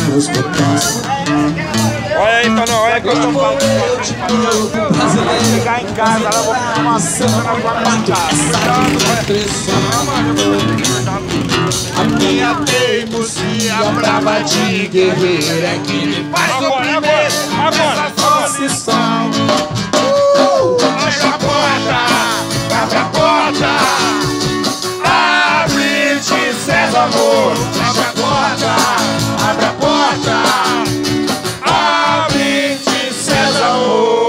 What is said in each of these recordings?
nos botões. Olha aí, Tonão, olha que eu tô falando. Ficar em casa, ela vou ficar uma cena na tua a minha teimosia brava de guerreiro é que me faz compreender essa posição. Abre a porta, abre a porta, abre de César amor. Abre a porta, abre a porta, abre de César amor.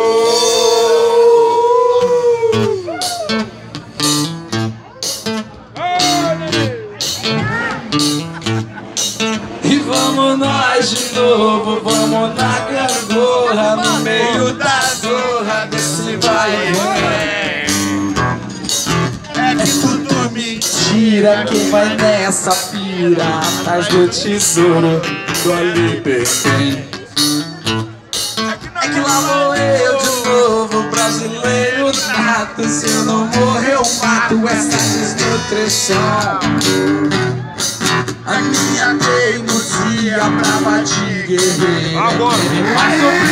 E vamos nós de novo, vamos na gangorra, no meio da zorra desse vai e vem. É tudo mentira, quem vai nessa pira atrás do tesouro do Alibertem. É que lá vou eu de novo, brasileiro nato. Se eu não morrer eu mato essa desnutrição. A minha teimosia brava de guerreiro. Agora. Mais um